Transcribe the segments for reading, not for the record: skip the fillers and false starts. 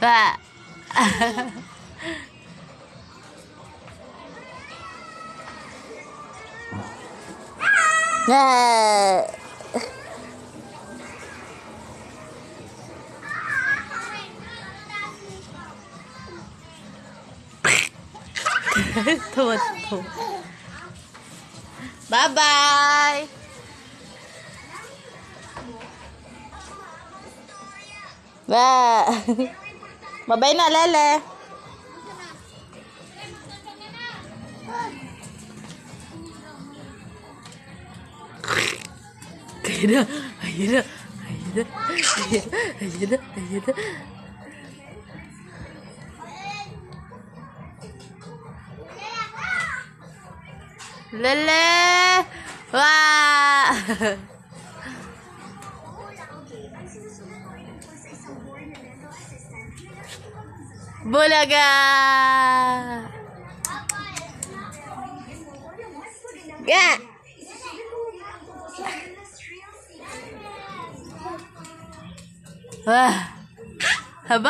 Ba. Tuwa. Bye-bye. Bye-bye na, Lele. Ayun na. Lele! Wah! Bulaga! Ga! Wah! Haba?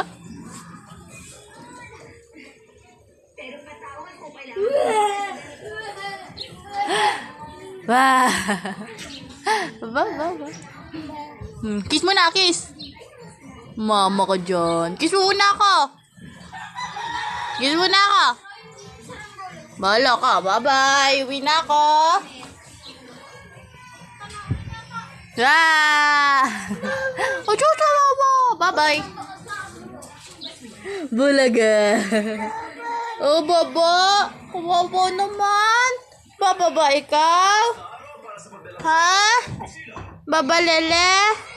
Wah! Ba. Kiss mo na, kiss. Mama ko dyan. Kiss mo na ako. Kiss mo na ako. Bahala ka. Bye-bye. Uwi na ako. Oh, chucha mo. Bye-bye. Bulaga. Oh, baba. Kawawa naman. Bababa ikaw? Ha? Baba, Lele?